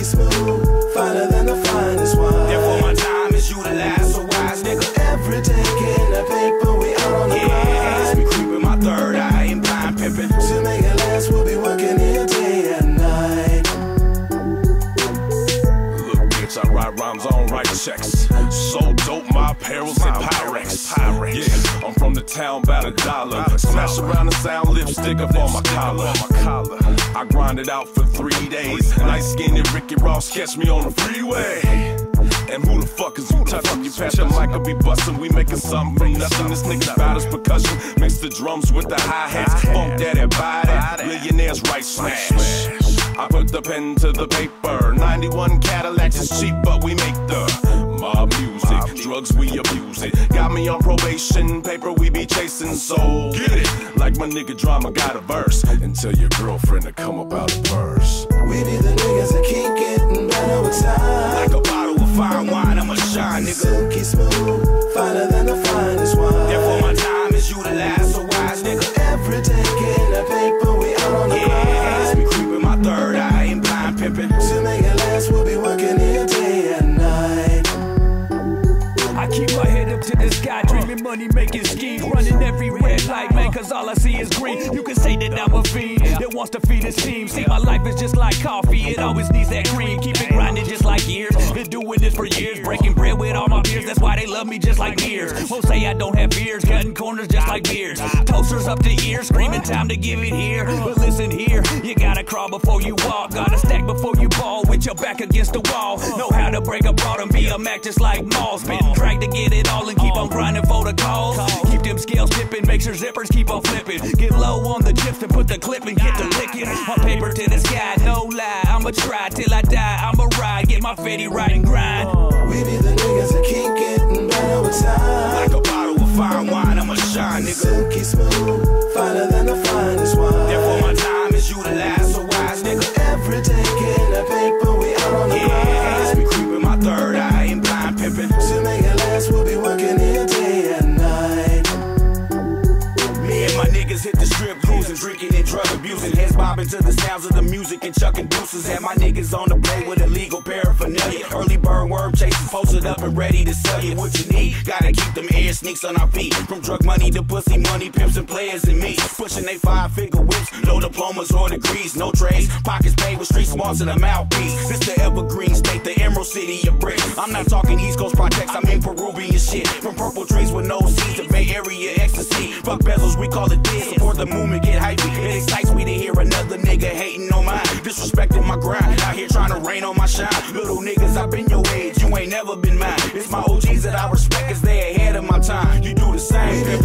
smooth, finer than the finest wine. Therefore my time is utilized, so wise nigga. Every day getting that paper, we out on the grind. We creeping my third eye and blind pimping. To make it last, we'll be working here day and night. Look, bitch, I write rhymes, I don't write checks. So dope, my apparel's in Pyrex. Yeah, I'm from the town, about $1. Smash around the sound, lipstick up on my collar. I grind it out for 3 days. Nice skinny Ricky Ross, catch me on the freeway. And who the fuck is you touching? You pass the mic, I'll be bustin'. We making something from nothing. This nigga about his percussion. Mix the drums with the hi-hats. Funk that and buy that. Millionaires right smash. I put the pen to the paper. 91 Cadillacs is cheap, but we make the mob music. Drugs, we abuse it. Got me on probation. Paper we be chasing, so get it. Like my nigga Drama got a verse. And tell your girlfriend to come up out of purse. We be the niggas that keep getting better with time. Like a bottle of fine wine, I'ma shine, nigga. Silky smooth, finer than the finest wine. Therefore my time is utilized, so wise nigga. Every day getting that paper, we out on the grind. We creeping my third eye and blind pimping. To make it last, we'll be working here day and night. I keep my head up to the sky, dreaming money, making schemes, running every red light, man, cause all I see is green. You can say that I'm a fiend that wants to feed his team. See, my life is just like coffee, it always needs that cream. Keep it grinding just like years, been doing this for years, breaking bread with all my peers. That's why they love me just like beers. Won't say I don't have fears, cutting corners just like beers. Toasters up to ears, screaming time to give it here. But listen here, you gotta crawl before you walk, gotta stack before you ball, with your back against the wall. Know how to break a broad and be a Mac just like Maul. Spitting drag to get it all and keep on grinding for the calls. Keep them scales tipping, make sure zippers keep on flipping. Get low on the chips and put the clip and get to licking. On paper to the sky, no lie, I'ma try till I die. I'ma ride, get my fetty right and grind. We be the niggas that keep getting better with time. Like a bottle of fine wine, I'ma shine, nigga. Silky smooth, finer than the finest wine. Therefore my time is utilized, so wise nigga. Every day getting that paper, we out on the grind. We creeping my third eye and blind pimping. To make it last, we'll be working here day and night. Me and my niggas hit the strip, cruising, drinking and drug abusing. Heads bobbing to the sounds of the music and chucking deuces. Had my niggas on the play with illegal paraphernalia. Early bird worm chasing, posted up and ready to sell you what you need. Gotta keep them air sneaks on our feet. From drug money to pussy money, pimps and players and me. Pushing they 5-figure whips, no diplomas or degrees, no trades. Pockets paid with street smarts and a mouthpiece. This the evergreen state, the emerald city of bricks. I'm not talking East Coast projects, I mean Peruvian shit. From purple trees with no seeds to Bay Area ecstasy. Fuck bezels, we call it this. Support the movement, get hypey. It excites me to hear another nigga hating on mine. Disrespecting my grind, out here trying to rain on my shine. Little niggas, I've been your age, you ain't never been mine. It's my OGs that I respect, cause they ahead of my time. You do the same.